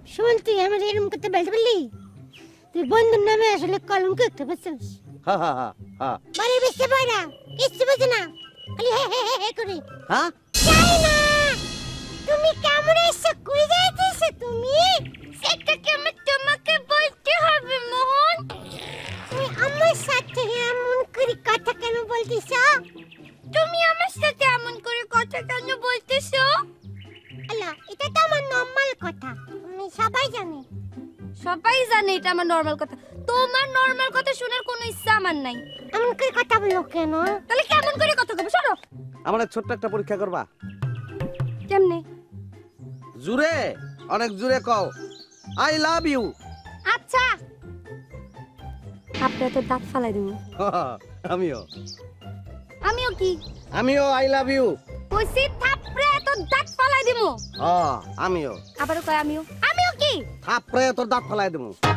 শোন, তুই আমার এরকম করতে বলতে পারলি? তুই বন্ধুর নামে আসলে কলঙ্ক একটা বলছিস। হা হা হা হা বাড়ি বেশি পড়া কিচ্ছু বোঝে না, খালি হে হে হে করে। হ্যাঁ যাই না, তুমি কেমন এসে কই যাইতেছ তুমি? সেটা কেমন তোমাকে বলতে হবে মোহন? তুমি আমার সাথে এমন করে কথা কেন বলতিস? তুমি আমার সাথে এমন করে কথা কেন বলতিস? আল্লাহ, এটা তো আমার নরমাল কথা, আমি সবাই জানে। সবাই জানে এটা আমার নরমাল কথা। তোমার নরমাল কথা শোনার কোনো ইচ্ছা আমার নাই। এমন করে কথা বলো কেন? তাহলে কেমন করে কথা কব? সরো। আমার ছোট্ট একটা পরীক্ষা করবা। কেমনে? জুরে, অনেক জুরে কও আই লাভ ইউ। আচ্ছা, আপনার তো দাঁত ফালাই দিব। আমিও আমিও কি আমিও আই লাভ ইউ। কইছি থাপড়ে তো দাঁত ফালাই দিব। আমিও আবারও কয় আমিও। আমিও কি থাপড়ে তোর দাঁত ফেলাই দেবো।